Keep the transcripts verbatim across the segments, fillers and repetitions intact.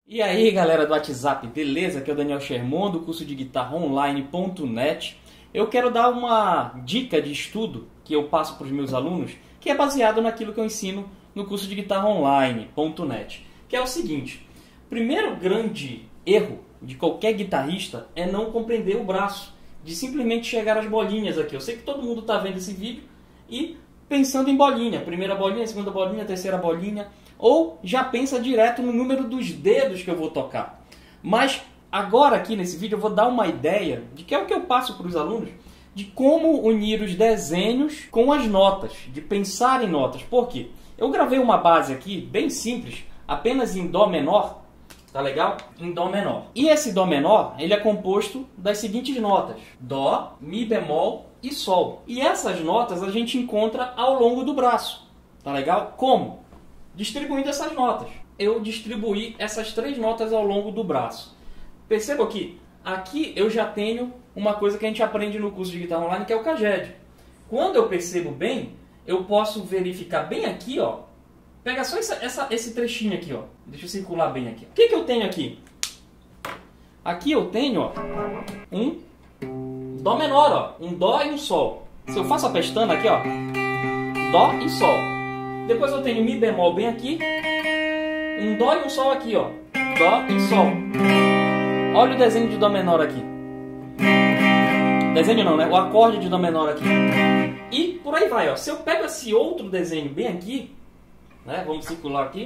E aí galera do WhatsApp, beleza? Aqui é o Daniel Sherman do curso de guitarra online ponto net. Eu quero dar uma dica de estudo que eu passo para os meus alunos, que é baseado naquilo que eu ensino no curso de guitarra online ponto net, que é o seguinte: o primeiro grande erro de qualquer guitarrista é não compreender o braço, de simplesmente chegar às bolinhas aqui. Eu sei que todo mundo está vendo esse vídeo e pensando em bolinha, primeira bolinha, segunda bolinha, terceira bolinha, ou já pensa direto no número dos dedos que eu vou tocar. Mas agora aqui nesse vídeo eu vou dar uma ideia de que é o que eu passo para os alunos, de como unir os desenhos com as notas, de pensar em notas. Por quê? Eu gravei uma base aqui bem simples, apenas em Dó menor, tá legal? Em Dó menor. E esse Dó menor, ele é composto das seguintes notas: Dó, Mi bemol e Sol. E essas notas a gente encontra ao longo do braço, tá legal? Como? Distribuindo essas notas. Eu distribuí essas três notas ao longo do braço. Perceba que aqui eu já tenho uma coisa que a gente aprende no curso de guitarra online, que é o Caged. Quando eu percebo bem, eu posso verificar bem aqui, ó. Pega só essa, essa, esse trechinho aqui, ó. Deixa eu circular bem aqui. O que, que eu tenho aqui? Aqui eu tenho, ó, um Dó menor, ó. Um Dó e um Sol. Se eu faço a pestana aqui, ó, Dó e Sol. Depois eu tenho Mi bemol bem aqui, um Dó e um Sol aqui, ó, Dó e Sol. Olha o desenho de Dó menor aqui. Desenho não, né? O acorde de Dó menor aqui. E por aí vai, ó. Se eu pego esse outro desenho bem aqui, né? Vamos circular aqui.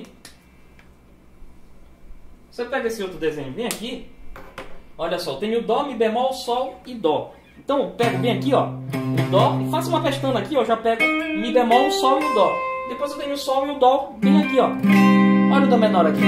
Se eu pego esse outro desenho bem aqui, olha só, eu tenho Dó, Mi bemol, Sol e Dó. Então eu pego bem aqui, ó, o Dó e faço uma pestana aqui, ó, já pego Mi bemol, Sol e o Dó. Depois eu tenho o Sol e o Dó bem aqui, ó. Olha o Dó menor aqui.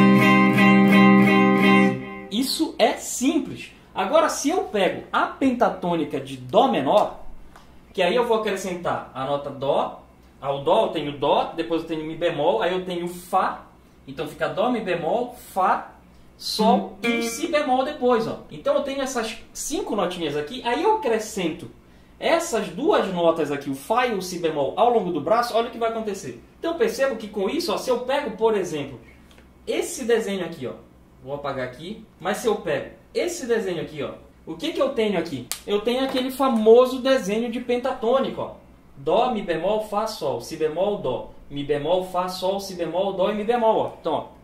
Isso é simples. Agora, se eu pego a pentatônica de Dó menor, que aí eu vou acrescentar a nota Dó. Ao Dó eu tenho Dó, depois eu tenho Mi bemol, aí eu tenho Fá. Então fica Dó, Mi bemol, Fá, Sol e Si bemol depois, ó. Então eu tenho essas cinco notinhas aqui, aí eu acrescento essas duas notas aqui, o Fá e o Si bemol, ao longo do braço. Olha o que vai acontecer. Então percebo que com isso, ó, se eu pego, por exemplo, esse desenho aqui, ó, vou apagar aqui, mas se eu pego esse desenho aqui, ó, o que que eu tenho aqui? Eu tenho aquele famoso desenho de pentatônico, ó. Dó, Mi bemol, Fá, Sol, Si bemol, Dó, Mi bemol, Fá, Sol, Si bemol, Dó e Mi bemol, ó. Então, ó.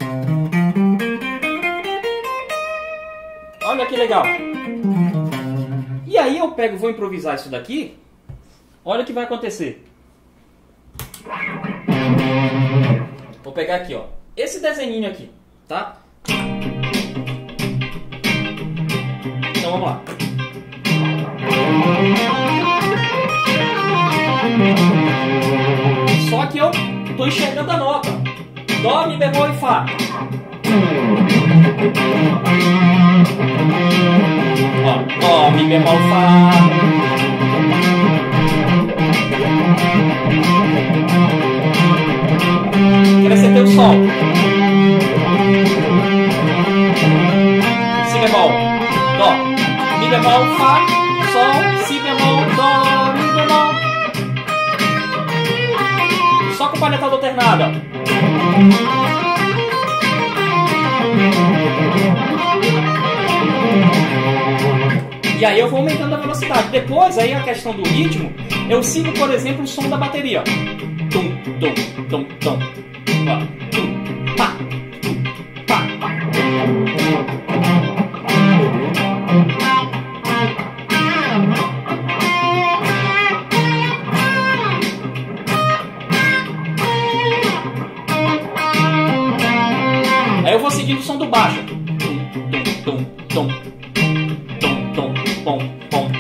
Olha que legal. E aí eu pego, vou improvisar isso daqui. Olha o que vai acontecer. Vou pegar aqui, ó, esse desenhinho aqui, tá? Então vamos lá. Só que eu tô enxergando a nota. Dó, Mi bemol e Fá. Ó, Dó, Mi bemol, Fá. Acrescentei o Sol. Si bemol, Dó, Mi bemol, Fá, Sol, Si bemol, Dó, Mi bemol. Só com palhetada alternada. E aí eu vou aumentando a velocidade. Depois, aí a questão do ritmo, eu sigo, por exemplo, o som da bateria. Tum, tum, tum, tum. Ó, tum, pá, tum, pá. Aí eu vou seguindo o som do baixo. Tum, tum, tum, tum, tum, pom, pom.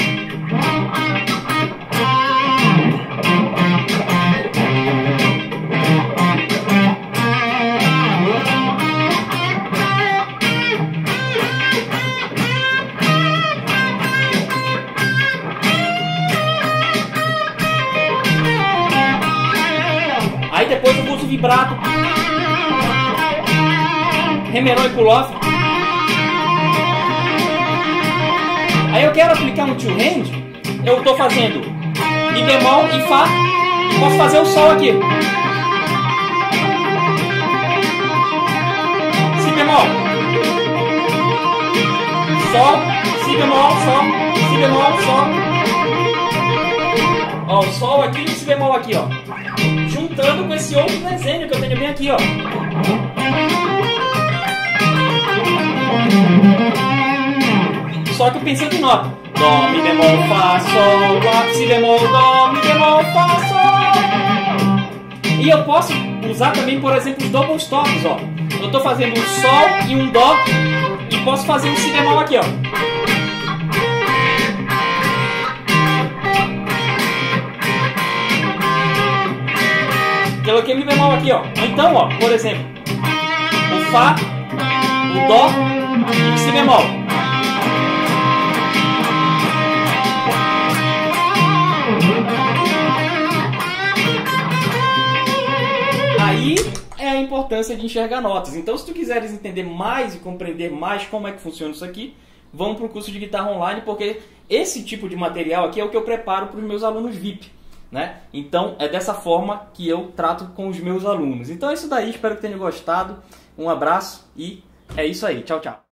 Aí depois eu uso vibrato, Remeron e pull-off. Aí eu quero aplicar um two hand, eu estou fazendo Mi bemol e Fá, e posso fazer o Sol aqui. Si bemol, Sol, Si bemol, Sol, Si bemol, Sol. Ó, o Sol aqui e o Si bemol aqui, ó. Juntando com esse outro desenho que eu tenho bem aqui, ó. Só que pensando em nota. Dó, Mi bemol, Fá, Sol, Lá, Si bemol, Dó, Mi bemol, Fá, Sol. E eu posso usar também, por exemplo, os double stops, ó. Eu estou fazendo um Sol e um Dó e posso fazer um Si bemol aqui, ó. Coloquei Mi bemol aqui, ó. Então, ó, por exemplo, o Fá, o Dó e o Si bemol. Aí é a importância de enxergar notas. Então, se tu quiseres entender mais e compreender mais como é que funciona isso aqui, vamos para o curso de guitarra online, porque esse tipo de material aqui é o que eu preparo para os meus alunos V I P, né? Então, é dessa forma que eu trato com os meus alunos. Então, é isso daí. Espero que tenham gostado. Um abraço e é isso aí. Tchau, tchau.